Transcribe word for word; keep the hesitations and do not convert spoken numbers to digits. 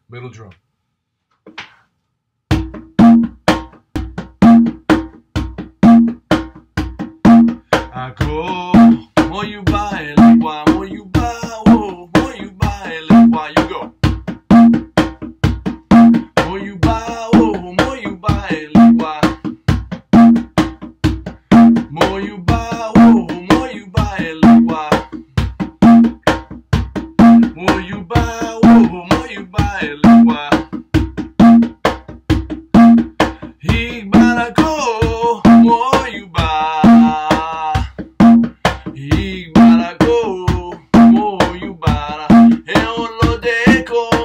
Middle drum. Ako, mo you buy why mo you buy, whoa, mo you buy why you go. Mo you buy, whoa, mo you buy why. Mo you buy, whoa, mo you buy why. Mo you buy, whoa, mo you buy why. Higbarako, mo you buy. Higbarako, mo you buy. E on lo deco.